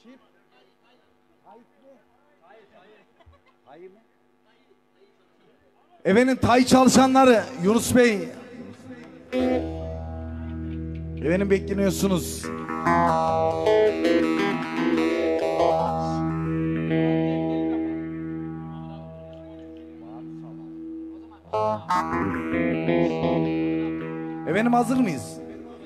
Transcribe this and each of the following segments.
Efendim tay çalışanları Yunus Bey. Efendim bekleniyorsunuz. Efendim hazır mıyız?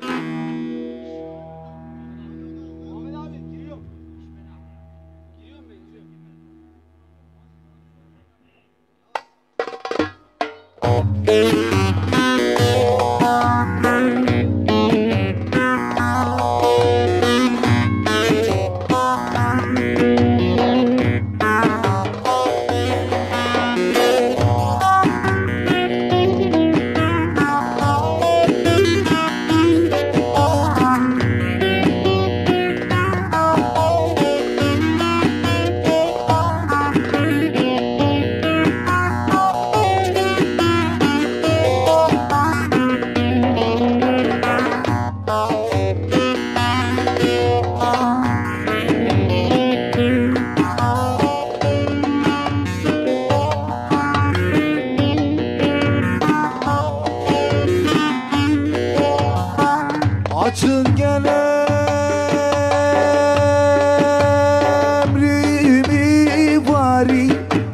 Açın gene emrimi vari,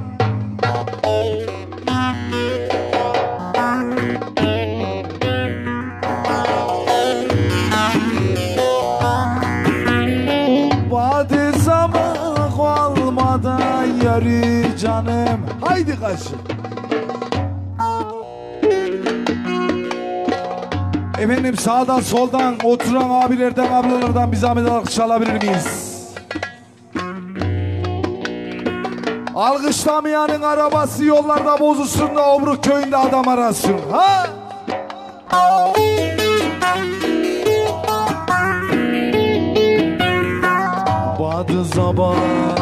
vade zaman olmadan yarı canım. Haydi kaçın. Efendim sağdan soldan oturan abilerden ablalardan bir zahmet alkış alabilir miyiz? Alkışlamayanın arabası yollarda bozulsun da Obruk köyünde adam arasın. Ha? Badı zaman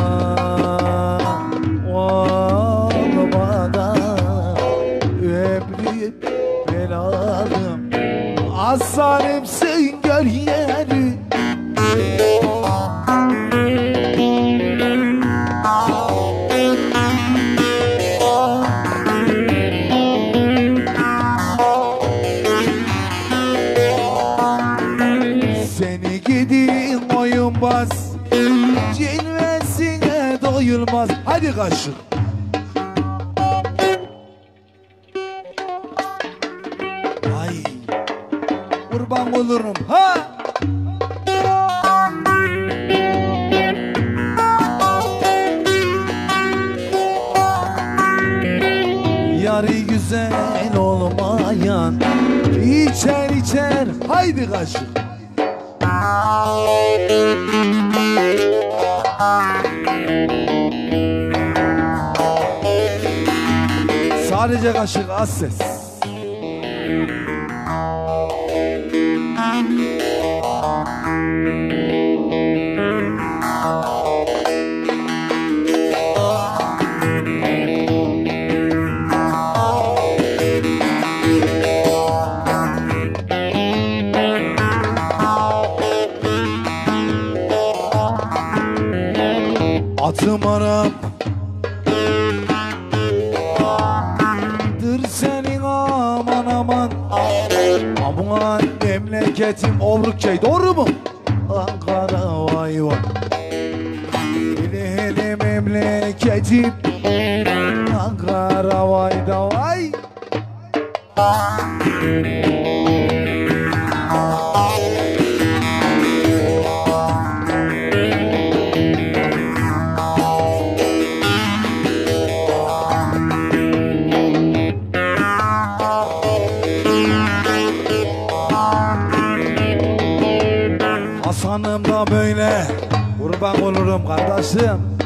olmadan ömrüm belalım, aslanımsın gör yeri. Seni gidin oyunbaz, cilvesine doyulmaz. Hadi kaşın. Ay, kurban olurum ha. Yarı güzel olmayan içer içer. Haydi kaşın. Sadece kaşık, az ses. Atım Arap dır senin aman aman. Aman memleketim Obruk köy, doğru mu? Ankara vay vay. Hele hele memleketim Ankara vay da vay. Hasan'ım da böyle, kurban olurum kardeşim.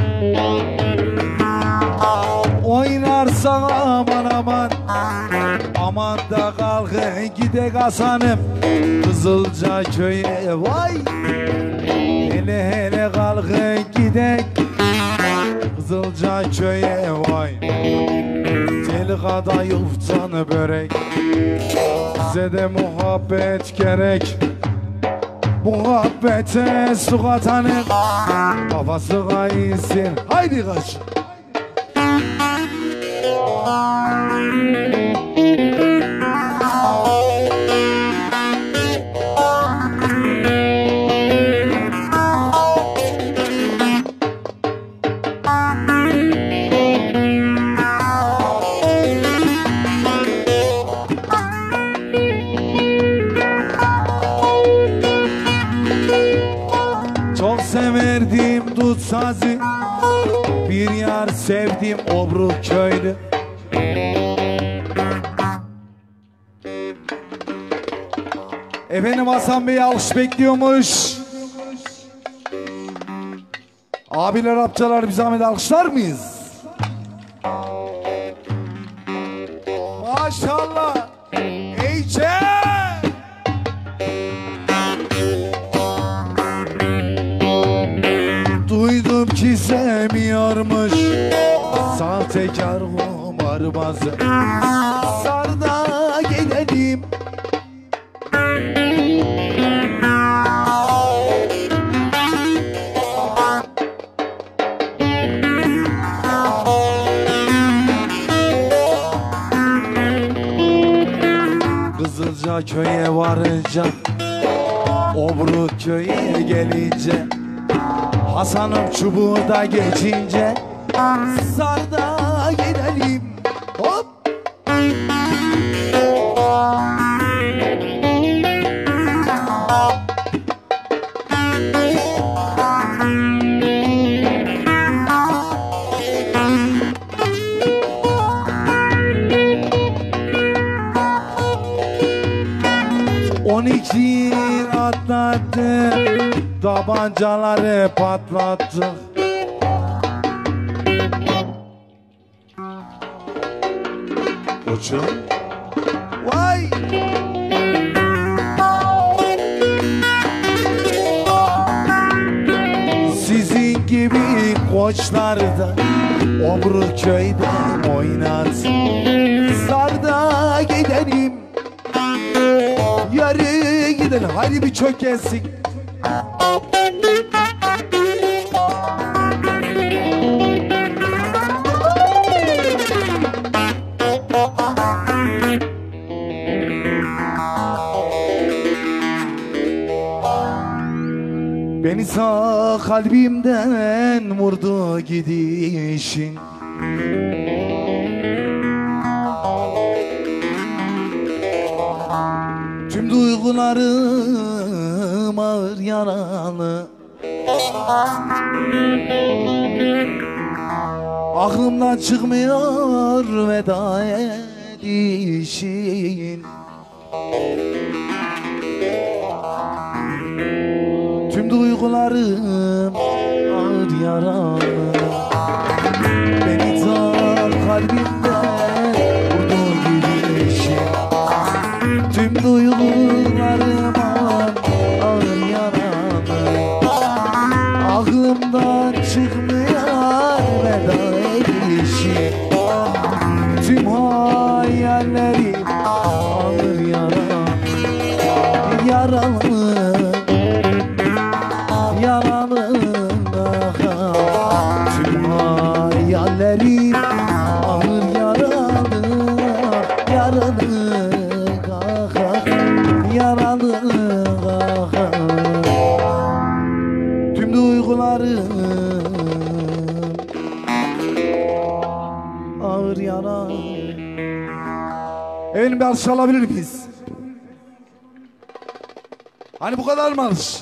Oynarsan aman aman, aman da kalkın gidek Hasan'ım Kızılca köye vay. Hele hele kalkın gidek Kızılca köye vay. Deli kadayıf canı börek, bize de muhabbet gerek. Muhabbete su katanın kafası kayısın. Haydi kaç. Çok severdim dut sazı, bir yar sevdim Obruk köylü. Efendim Hasan Bey alkış bekliyormuş. Abiler, amcalar bir zahmet alkışlar mıyız? Maşallah. Eyce. Duydum ki sevmiyormuş sahtekar kumarbazı. Sar da gidelim. Kızılca köye varınca, Obruk köye gelince, Hasan'ım çubuğu da geçince, sar da gidelim. Hop. 12 atlattı, tabancaları patlattı. Koçum. Vay. Sizin gibi koçlar da Obruk köyde oynasın. Sar da gidelim, yarı gidelim. Hadi bir çök gelsin. Beni sağ kalbimden vurdu gidişin. Tüm duygularım ağır yaralı. Aklımdan çıkmıyor veda edişin. Tüm duygularım ağır yaralı. Beni tar kalbimden vurdu gidişin. Tüm duygularım ağır yaralı. Aklımdan çıkmıyor veda edişin. Tüm hayallerim ağır yaralı. Yaralı, yaralı. Tüm hayallerim ağır yaralı. Yaralı, yaralı. Tüm duygularım ağır yaralı. Efendim bir alkış alabilir miyiz? Hani bu kadar mı alkış?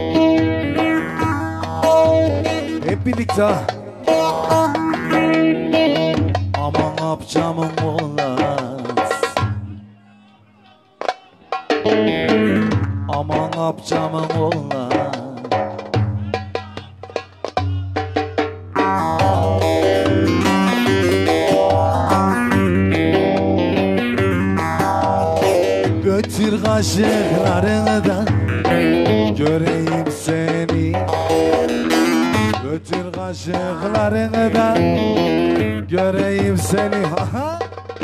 Hep birlikte. Aman apcamın oğlan. Götür kaşıklarını göreyim seni. Götür kaşıklarını da göreyim seni. Ha.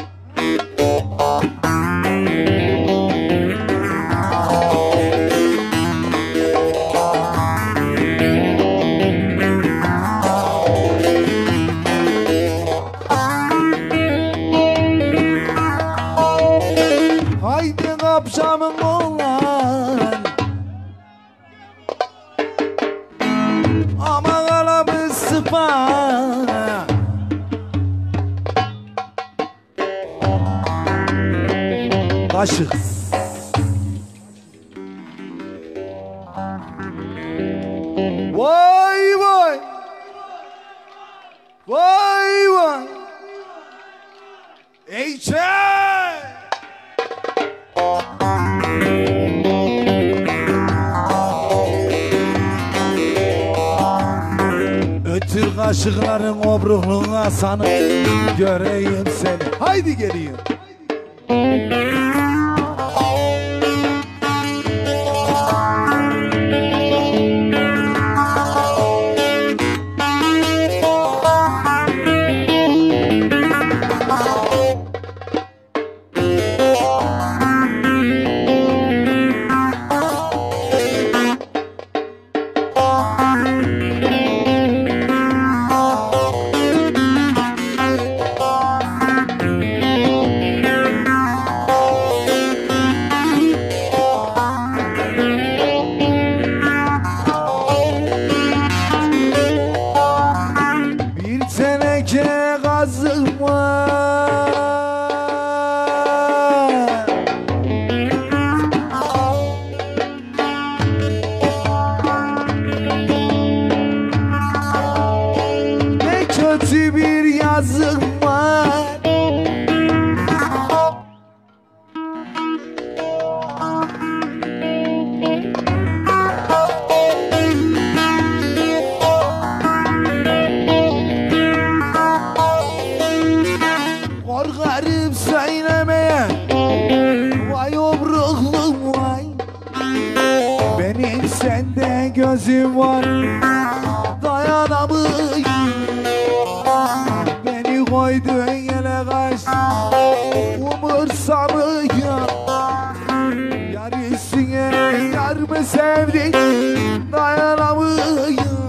Haydi kapşamın oğlan. Aman alamı sıpa. Kaşık. Vay vay. Vay vay. Eyçe. Ötür kaşıkların obruğuna sanıp göreyim seni. Haydi geleyim. Kötü bir yazım var. Korkarım söylemeye. Vay obruklum vay. Benim sende gözüm var. Dayanamıyorum. Beni koydun yine kaç. Umursamıyorum. Yar üstüne yar mı sevdik? Dayanamıyorum.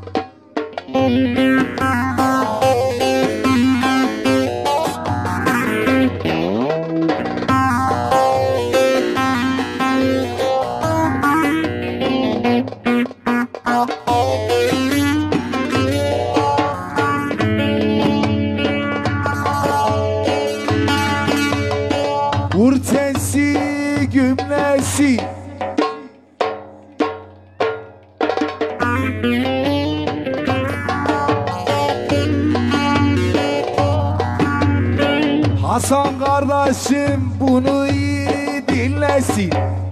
Urtesi gümlesi. Hasan kardeşim bunu iyi dinlesin.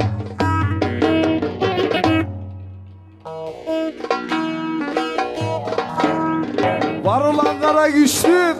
Var olan kara güçlüm.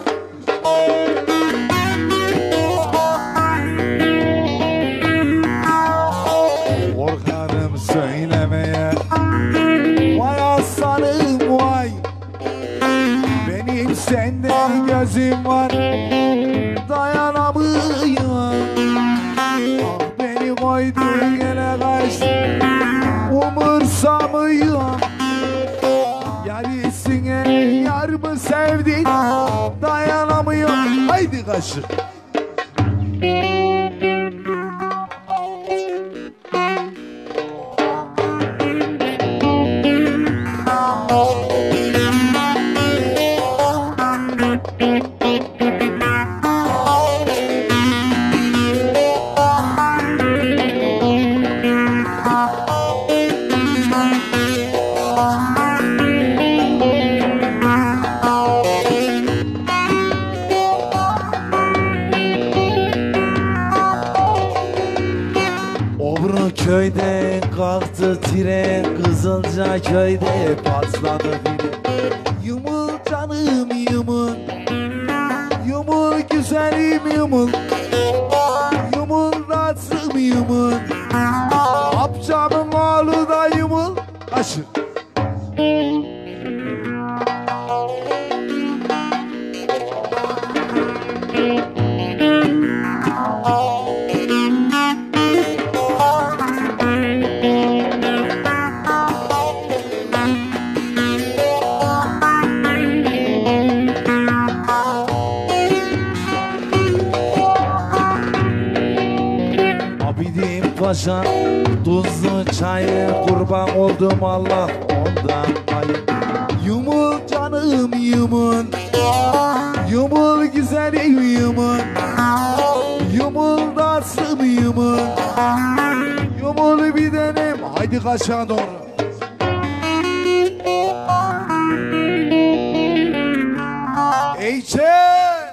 Korkarım söylemeye. Vay aslanım vay. Benim senden gözüm var. Dayanamıyorum. Ah beni koydun yine kaç. Umursamıyorum. Yar üstüne yar mı sevdik? Dayanamıyorum. Haydi kaşık. Obru köyden kalktı tren, Kızılca köyde patladı fren. Yumul canım yumul, yumul güzelim yumul, yumul nasım yumul, amcamın oğlu da yumul. Aşır. Paşa tuzlu çayı kurban oldum Allah ondan ayı. Yumul canım yumul, yumul güzelim yumul, yumul nasım yumul, yumul bir denem. Haydi kaşa doğru. Eyçe.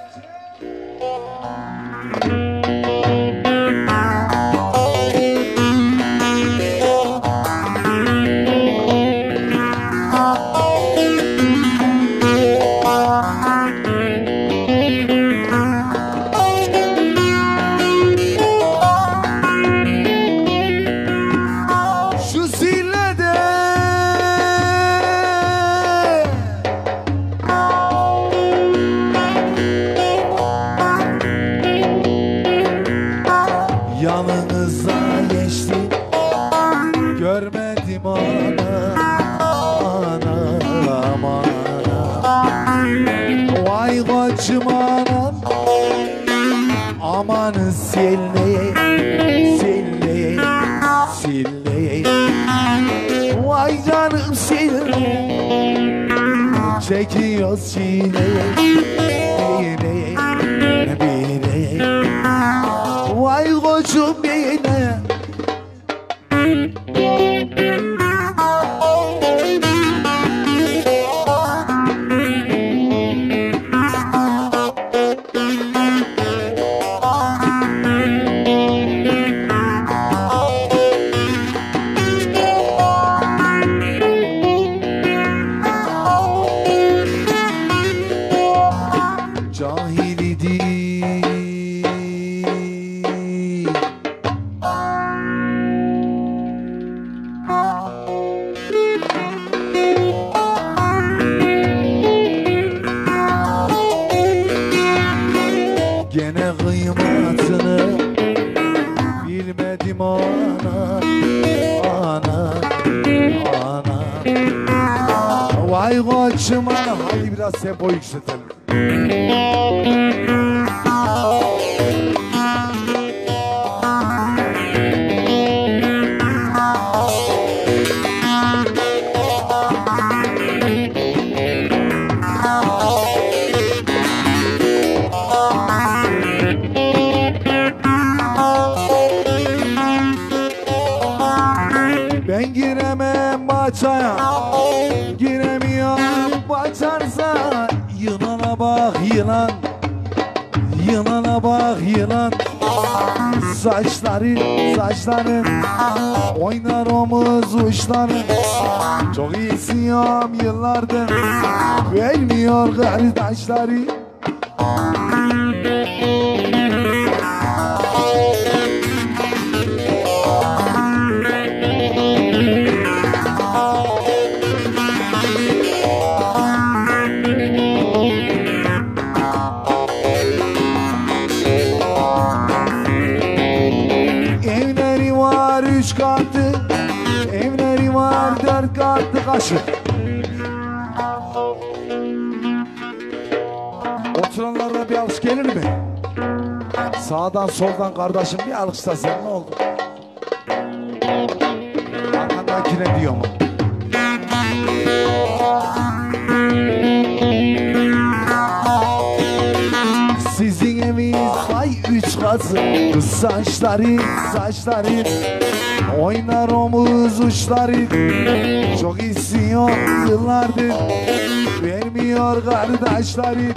Yanınıza geçti, görmedim anam, vay koçum anam, amanı sille, vay canım sille, çekiyoruz sille, vay koçum yine. Cahil idi gene kıymatını bilmedim ana. Vay koçum ana. Haydi biraz tempo yükseltelim. Ben giremem bahçaya, giremiyorum bahçarsa. Yılana bak yılan, yılana bak yılan. Saçları oynar omuz uçları. Çok istiyorum yıllardır, vermiyor kardeşleri. Evleri var 3 katlı, evleri var 4 katlı. Kaşık. Oturanlara bir alkış gelir mi? Sağdan soldan kardeşim bir alkışlasın, ne oldu? Arkandakine diyor mu? Sizin eviniz vay 3 katlı. Kız saçları oynar omuz uçları. Çok istiyor yıllardır, vermiyor kardeşleri.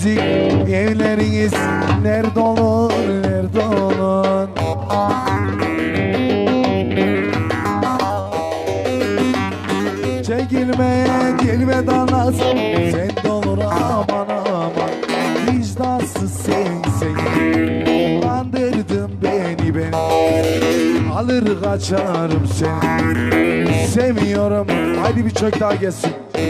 sizin evleriniz nerede olur, nerede olur? Çekilmeye gelmeden lazım, sen de olur aman aman. Vicdansız sensin, kandırdın beni. Alır kaçarım seni, sevmiyorum. Haydi bir çök daha gelsin.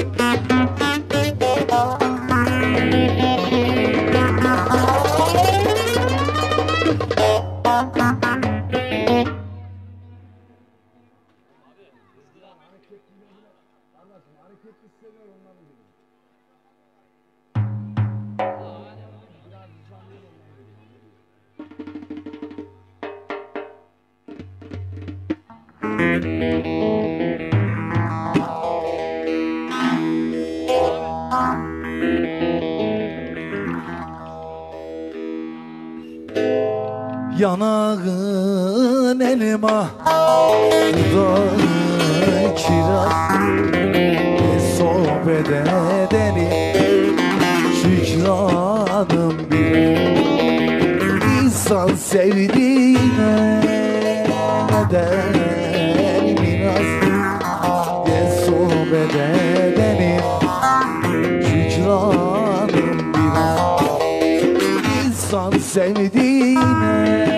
Yanağın elma, dudağın kiraz, sohbet edeni şükranım bir. İnsan sevdiğine neden biraz, sohbet edeni şükranım biraz. İnsan sevdiğine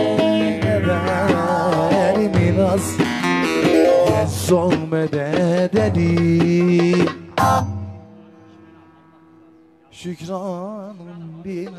biraz sohbet edelim, şükranım benim.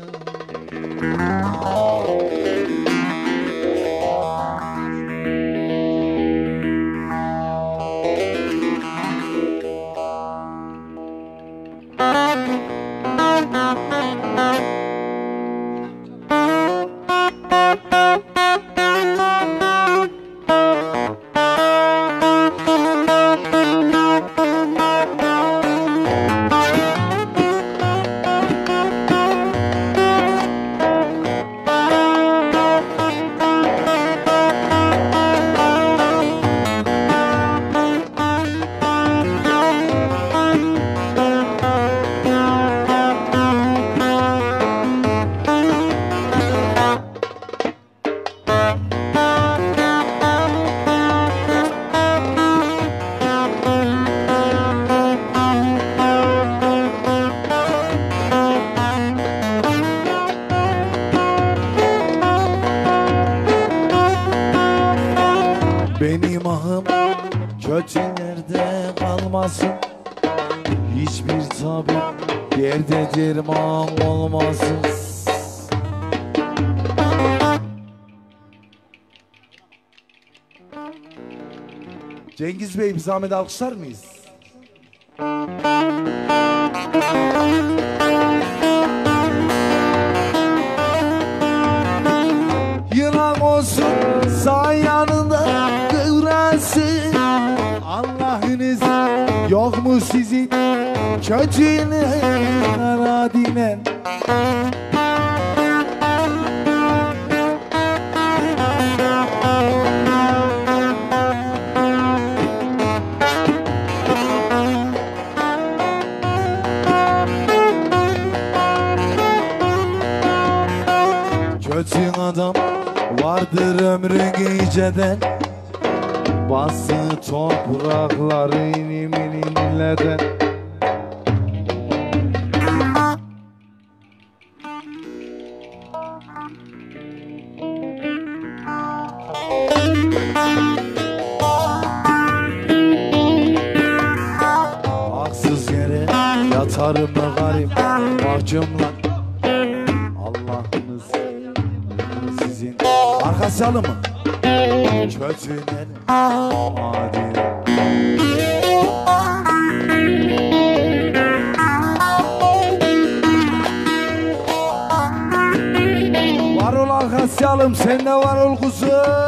Benim ahım kötülerde kalmasın, hiçbir tabip yerde derman olmasın. Cengiz Bey, bir zahmet alkışlar mıyız? Yılan olsun sağ yanında kıvrasın, Allah'ınız yok mu sizin kötüyle aradinen? Kötü adam vardır ömrün geceden, bası toprakları inim inimleden. Haksız yere yatarım da garip mahkumlar, Allah'ınız sizin. Arkası alın mı? Kötüler hadi. Var ol arkası alım, sen de var ol kuzum.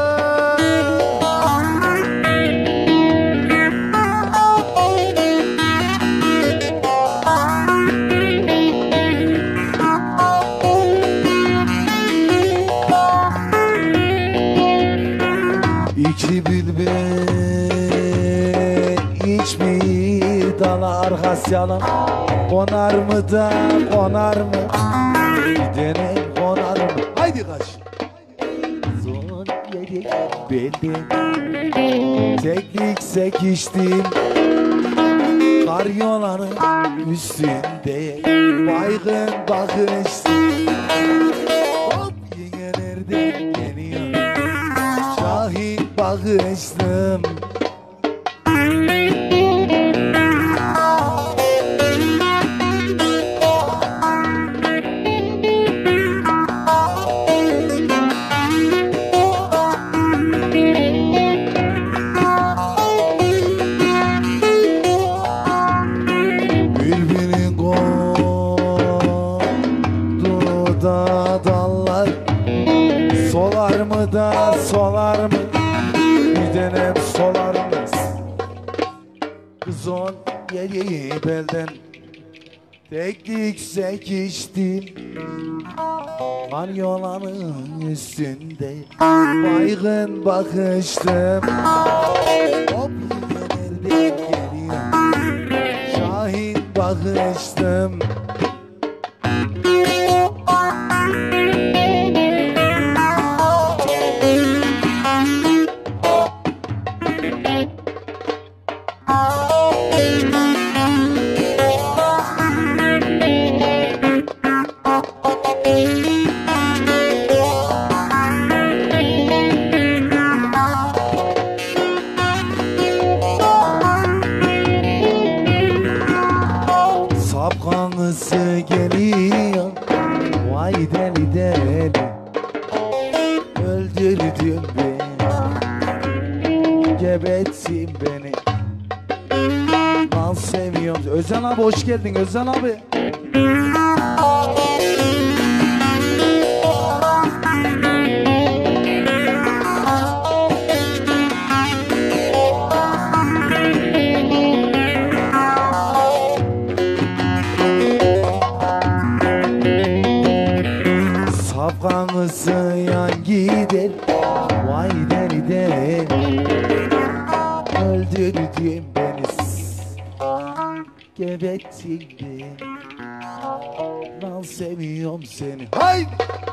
İki bülbül hiçbir dala arkası yalan, Konar mı da konar mı? Gidene konar mı? Haydi kaç. Son yeri belli. Teknik sekiştim. Kar yolların üstünde baygın bakıştım. Hop yine nereden geliyor? Şahin bakıştım. Solar mı? Gidenem solar mı? Kızon yeri belden teknik sekiştim. Maryolanın üstünde baygın bakıştım. Hop nereden geliyor? Şahin bakıştım. Sapkanlısı geliyor, vay deli deli, öldürdün beni, gebetsin beni. Lan seviyorum. Özcan abi hoş geldin Özcan abi. Sapkanlısı yan gider, vay deli deli, öldürdün beni, gebettin beni. Lan seviyorum seni. Haydi!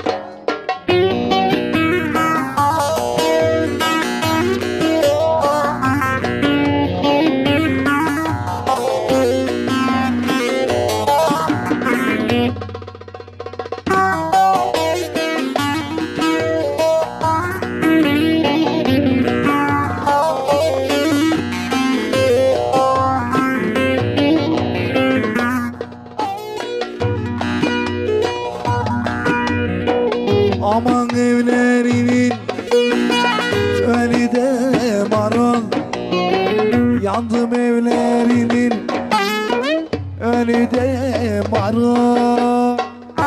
Aman evlerinin önünde marul, yandım evlerinin önünde marul.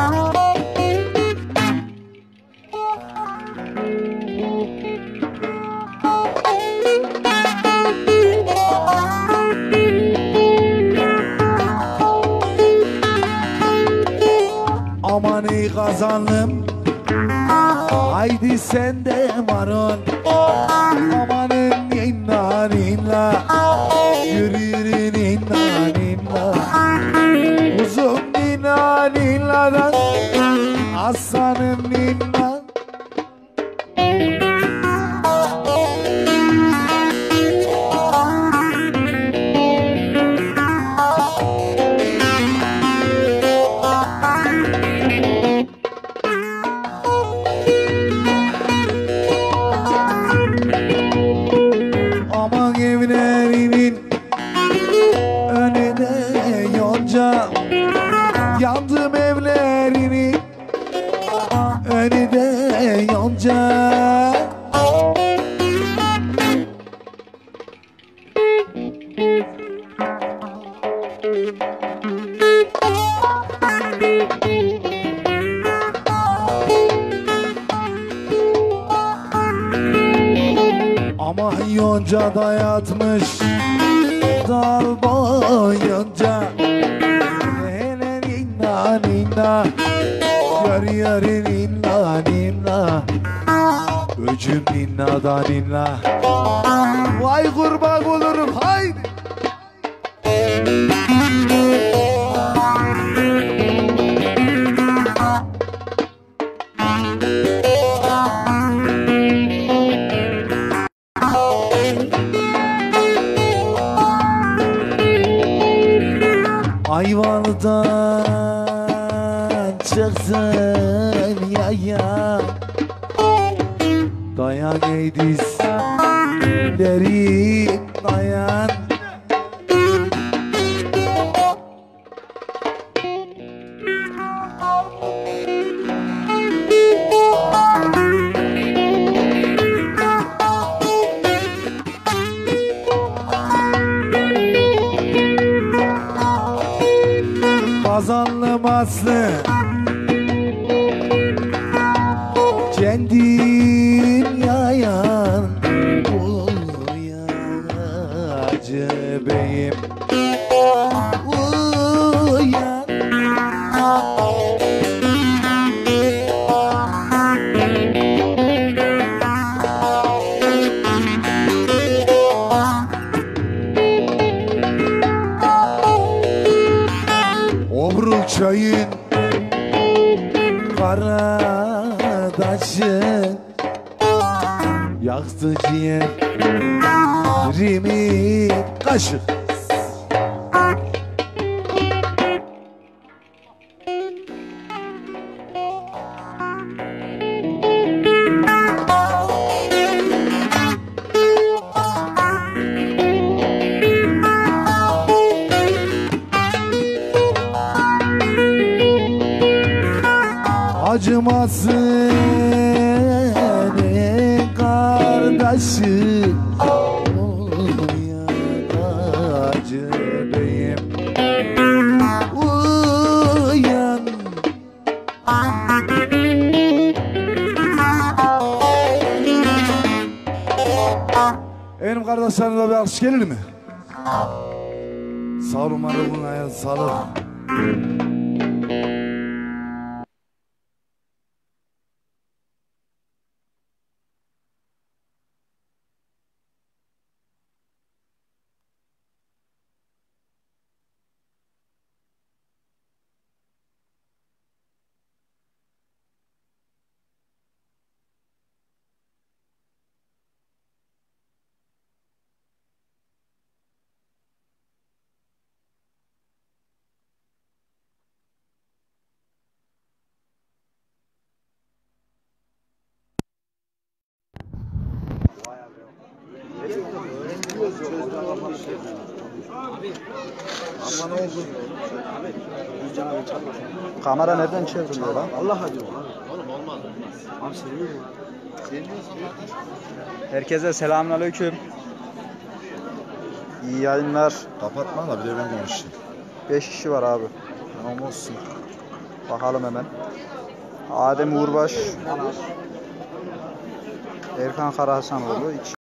Aman ey kazanlım, haydi sen de marul. Amanın ninna ninna, yürü yürü ninna ninna. Uzun ninna ninnadan, aslanım ninna. Aman evlerinin önünde yonca, yandım evlerinin önünde yonca. Ama yonca da yatmış dal boyunca. Hele ninna ninna, yar yar ninna ninna, öcüm ninna da ninna. Vay kurban olurum haydi. Ayvalık'tan çıksın yaya, dayan ey dizleri dayan. Kazanlı maslı kendin yayan, uyuyacı beyim uyan. Obruk çayın karadaşı yaktı ciğerimi kaşık. Acımasın kardeşi acı beyim uyan. Benim kardeşlerime bir alkış gelir mi? Sağ olun, bana ayağınıza sağlık. Kamera nereden çevriliyor lan? Allah diyor. Oğlum olmaz. Abi seviyor mu? Herkese selamünaleyküm. İyi yayınlar. Kapatma da bir de ben konuşayım. 5 kişi var abi. Tamam olsun. Bakalım hemen. Adem Uğurbaş, Erkan Karahasanoğlu.